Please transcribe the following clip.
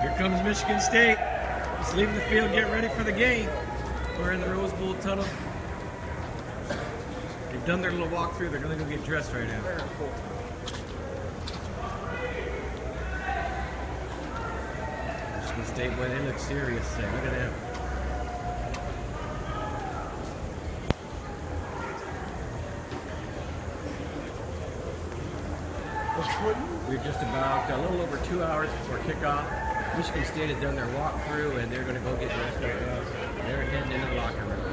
Here comes Michigan State. Just leaving the field, get ready for the game. We're in the Rose Bowl tunnel. They've done their little walkthrough. They're going to go get dressed right now. Michigan State, boy, they look serious today. Look at them. We're just about a little over 2 hours before kickoff. Michigan State has done their walkthrough, and they're going to go get dressed right now. They're heading into the locker room.